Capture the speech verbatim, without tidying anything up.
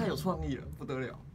太有创意了，不得了。